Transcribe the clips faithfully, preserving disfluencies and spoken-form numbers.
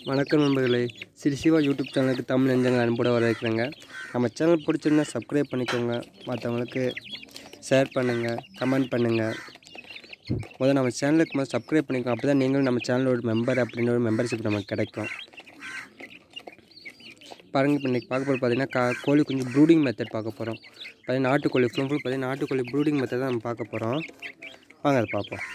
வணக்கம் நண்பர்களே, ஸ்ரீ சிவா யூடியூப் சேனலுக்கு தமிழ் நெஞ்சங்கள் அன்போடு வரவேற்கிறேங்க. நம்ம சேனல் பிடிச்சிருந்தா சப்ஸ்கிரைப் பண்ணிக்கோங்க, மற்றவங்களுக்கு ஷேர் பண்ணுங்கள், கமெண்ட் பண்ணுங்கள். முதல்ல நம்ம சேனலுக்கு முதல்ல சப்ஸ்கிரைப் பண்ணிக்கோங்க. அப்போ தான் நீங்களும் நம்ம சேனலோட மெம்பர் அப்படின்னு ஒரு மெம்பர்ஷிப் நமக்கு கிடைக்கும். பாருங்கள், இப்போ இன்றைக்கி பார்க்க போகிறது பார்த்திங்கன்னா கா கோழி குஞ்சு ப்ரூடிங் மெத்தட் பார்க்க போகிறோம். பார்த்தீங்கன்னா நாட்டுக்கோழி ஃபுல் ஃபுல் பார்த்திங்கன்னா நாட்டுக்கோழி ப்ரூடிங் மெத்தட் தான் நம்ம பார்க்க போகிறோம். வாங்க அதை பார்ப்போம்.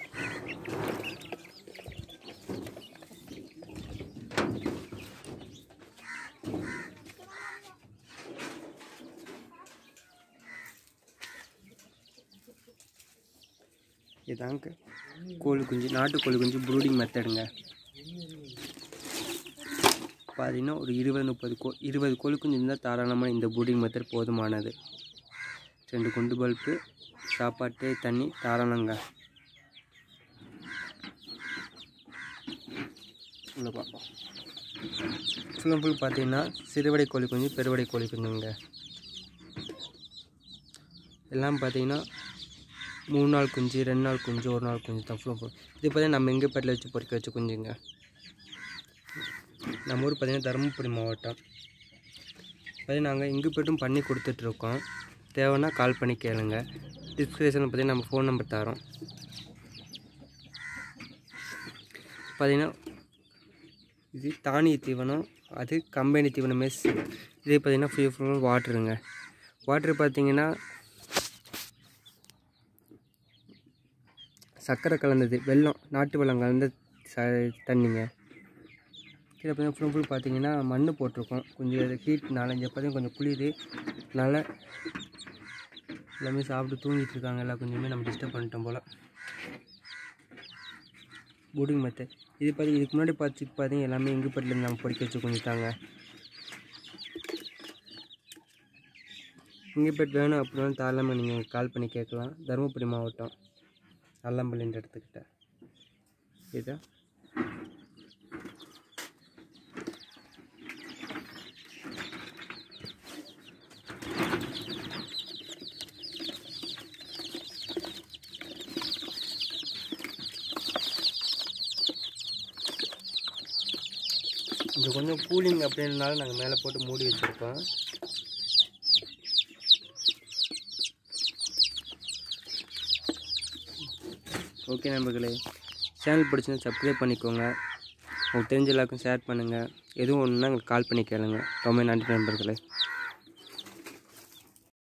இதாங்க கோழி குஞ்சு, நாட்டுக்கோழி குஞ்சு ப்ரூடிங் மெத்தடுங்க. பார்த்தீங்கன்னா ஒரு இருபது முப்பது கோ இருபது கோழி குஞ்சு இருந்தால் தாராளமாக இந்த ப்ரூடிங் மெத்தட் போதுமானது. ரெண்டு குண்டு பல்ப்பு, சாப்பாட்டு, தண்ணி தாராளங்க. உள்ள பார்ப்போம். ஃபுல் அண்ட் ஃபுல் பார்த்தீங்கன்னா சிறுவடை கோழி குஞ்சு, பெருவடை கோழி குஞ்சுங்க. எல்லாம் பார்த்தீங்கன்னா மூணு நாள் குஞ்சு, ரெண்டு நாள் குஞ்சு, ஒரு நாள் குஞ்சு தான் ஃபுல் ஃபுல். இது பார்த்தீங்கன்னா நம்ம எங்கே பெட்டில் வச்சு பொறிக்க வச்ச குஞ்சுங்க. நம்ம ஊர் பார்த்திங்கன்னா தருமபுரி மாவட்டம். பார்த்தீங்கன்னா நாங்கள் இங்கு பெட்டும் பண்ணி கொடுத்துட்ருக்கோம். தேவைன்னா கால் பண்ணி கேளுங்க. டிஸ்கிரிப்ஷனில் பார்த்தீங்கன்னா நம்ம ஃபோன் நம்பர் தரோம். பார்த்திங்கன்னா இது தானிய தீவனம், அது கம்பெனி தீவனம் மெஸ். இதே பார்த்திங்கன்னா ஃபுல் ஃபுல் வாட்ருங்க. வாட்ரு பார்த்திங்கன்னா சர்க்கரை கலந்தது, வெல்லம், நாட்டு வெல்லம் கலந்த ச தண்ணிங்க. கீழே பார்த்தீங்கன்னா ஃபுல் ஃபுல் பார்த்தீங்கன்னா மண் போட்டிருக்கோம். கொஞ்சம் ஹீட் நாலஞ்சு பார்த்தீங்கன்னா கொஞ்சம் குளிர் நல்லா எல்லாமே சாப்பிட்டு தூங்கிட்டு இருக்காங்க. எல்லா கொஞ்சமே நம்ம டிஸ்டர்ப் பண்ணிட்டோம் போல். ப்ரூடிங் மெத்தட் இது பார்த்தி இதுக்கு முன்னாடி பார்த்து பார்த்தீங்கன்னா எல்லாமே எங்கள் பட்டிலேருந்து நம்ம பொறிக்க வச்சு கொஞ்சம் தாங்க. எங்கள் பெட் வேணும் அப்படின்னா தாராளமாக நீங்கள் கால் பண்ணி கேட்கலாம். தருமபுரி மாவட்டம் அல்லம்பள்ளின்ற இடத்துக்கிட்ட. இதுதான் இது கொஞ்சம் கூலிங் அப்படின்னாலும் நாங்கள் மேலே போட்டு மூடி வச்சுருக்கோம். ஓகே நண்பர்களே, சேனல் பிடிச்சிருந்தா சப்ஸ்கிரைப் பண்ணிக்கோங்க. உங்களுக்கு தெரிஞ்ச எல்லாருக்கும் ஷேர் பண்ணுங்கள். எதுவும் ஒன்றுனா எங்களுக்கு கால் பண்ணி கேளுங்க. ரொம்ப நன்றி நண்பர்களே.